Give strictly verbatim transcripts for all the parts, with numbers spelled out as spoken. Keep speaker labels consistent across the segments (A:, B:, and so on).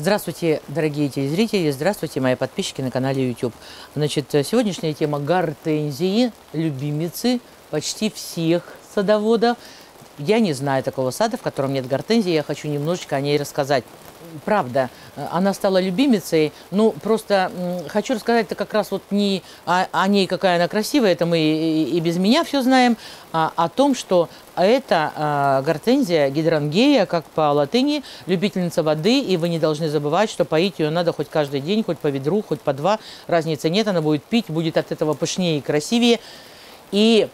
A: Здравствуйте, дорогие телезрители, здравствуйте, мои подписчики на канале YouTube. Значит, сегодняшняя тема гортензии, любимицы почти всех садоводов. Я не знаю такого сада, в котором нет гортензии, я хочу немножечко о ней рассказать. Правда, она стала любимицей, ну, просто хочу рассказать-то как раз вот не о, о ней, какая она красивая, это мы и, и без меня все знаем, а о том, что это а, гортензия гидрангея, как по латыни, любительница воды, и вы не должны забывать, что поить ее надо хоть каждый день, хоть по ведру, хоть по два, разницы нет, она будет пить, будет от этого пышнее и красивее. И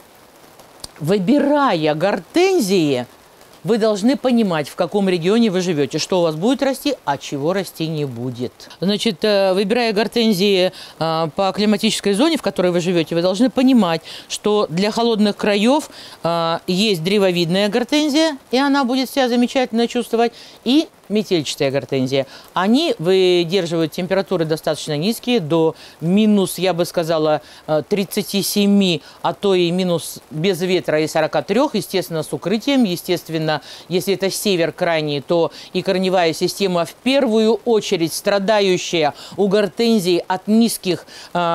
A: выбирая гортензии, вы должны понимать, в каком регионе вы живете, что у вас будет расти, а чего расти не будет. Значит, выбирая гортензии по климатической зоне, в которой вы живете, вы должны понимать, что для холодных краев есть древовидная гортензия, и она будет себя замечательно чувствовать, и метельчатая гортензия. Они выдерживают температуры достаточно низкие, до минус, я бы сказала, тридцати семи, а то и минус без ветра и сорока трёх, естественно, с укрытием. Естественно, если это север крайний, то и корневая система в первую очередь страдающая у гортензии от низких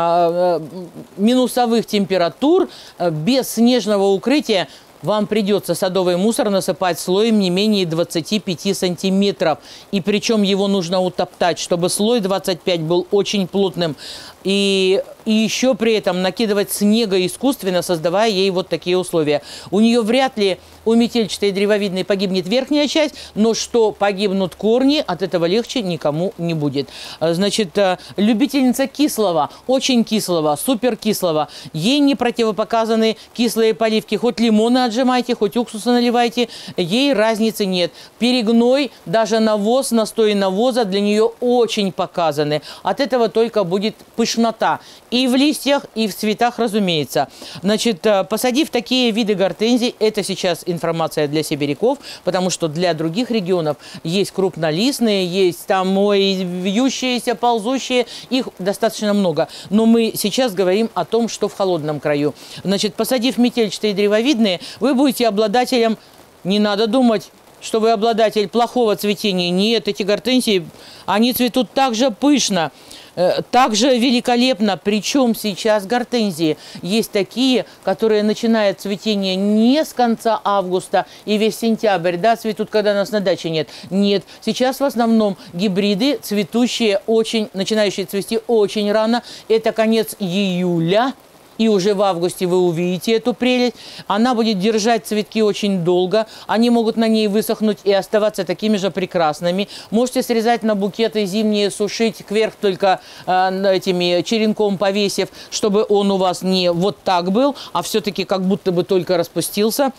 A: э, минусовых температур, без снежного укрытия. Вам придется садовый мусор насыпать слоем не менее двадцати пяти сантиметров. И причем его нужно утоптать, чтобы слой двадцать пять был очень плотным. И, и еще при этом накидывать снега искусственно, создавая ей вот такие условия. У нее вряд ли у метельчатой древовидной погибнет верхняя часть, но что погибнут корни, от этого легче никому не будет. Значит, любительница кислого, очень кислого, супер кислого. Ей не противопоказаны кислые поливки. Хоть лимона отжимайте, хоть уксуса наливайте, ей разницы нет. Перегной, даже навоз, настои навоза для нее очень показаны. От этого только будет пышнота. И в листьях, и в цветах, разумеется. Значит, посадив такие виды гортензий, это сейчас информация для сибиряков, потому что для других регионов есть крупнолистные, есть там ой, вьющиеся, ползущие, их достаточно много. Но мы сейчас говорим о том, что в холодном краю. Значит, посадив метельчатые древовидные, вы будете обладателем, не надо думать, что вы обладатель плохого цветения. Нет, эти гортензии, они цветут так же пышно, так же великолепно. Причем сейчас гортензии есть такие, которые начинают цветение не с конца августа и весь сентябрь, да, цветут, когда нас на даче нет. Нет, сейчас в основном гибриды, цветущие очень, начинающие цвести очень рано. Это конец июля. И уже в августе вы увидите эту прелесть. Она будет держать цветки очень долго. Они могут на ней высохнуть и оставаться такими же прекрасными. Можете срезать на букеты зимние, сушить кверх только э, этими черенком повесив, чтобы он у вас не вот так был, а все-таки как будто бы только распустился.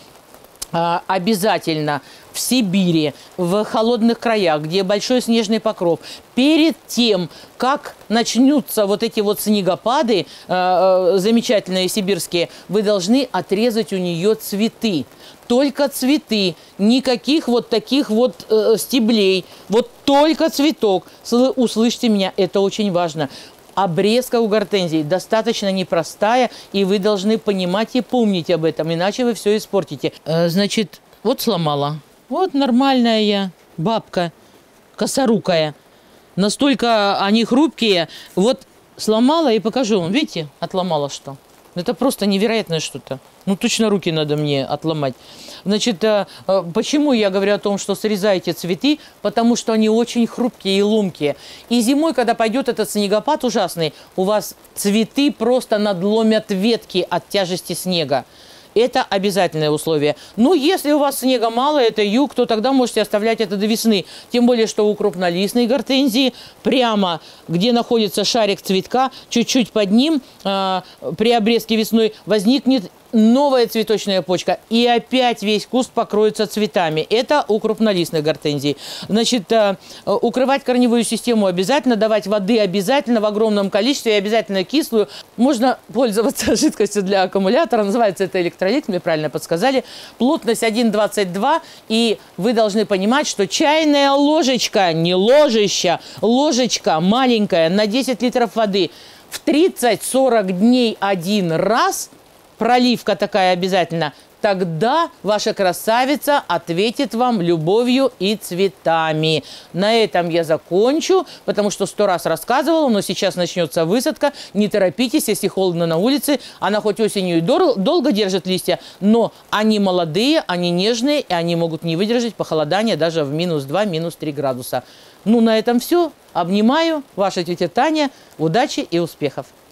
A: Uh, обязательно в Сибири, в холодных краях, где большой снежный покров, перед тем, как начнутся вот эти вот снегопады, uh, замечательные сибирские, вы должны отрезать у нее цветы. Только цветы, никаких вот таких вот uh, стеблей, вот только цветок. Услышьте меня, это очень важно. Обрезка у гортензий достаточно непростая, и вы должны понимать и помнить об этом, иначе вы все испортите. Значит, вот сломала. Вот нормальная я бабка, косорукая. Настолько они хрупкие. Вот сломала и покажу вам. Видите, отломала что? Это просто невероятное что-то. Ну, точно руки надо мне отломать. Значит, почему я говорю о том, что срезайте цветы? Потому что они очень хрупкие и ломкие. И зимой, когда пойдет этот снегопад ужасный, у вас цветы просто надломят ветки от тяжести снега. Это обязательное условие. Но если у вас снега мало, это юг, то тогда можете оставлять это до весны. Тем более, что у крупнолистной гортензии прямо, где находится шарик цветка, чуть-чуть под ним, э, при обрезке весной возникнет новая цветочная почка. И опять весь куст покроется цветами. Это у крупнолистной гортензии. Значит, э, укрывать корневую систему обязательно, давать воды обязательно в огромном количестве, и обязательно кислую. Можно пользоваться жидкостью для аккумулятора. Называется это электролит, мне правильно подсказали. Плотность один двадцать два. И вы должны понимать, что чайная ложечка, не ложища, ложечка маленькая на десять литров воды в тридцать-сорок дней один раз, проливка такая обязательно, тогда ваша красавица ответит вам любовью и цветами. На этом я закончу, потому что сто раз рассказывала, но сейчас начнется высадка. Не торопитесь, если холодно на улице. Она хоть осенью и дол- долго держит листья, но они молодые, они нежные, и они могут не выдержать похолодания даже в минус два, минус три градуса. Ну, на этом все. Обнимаю. Ваша тетя Таня. Удачи и успехов.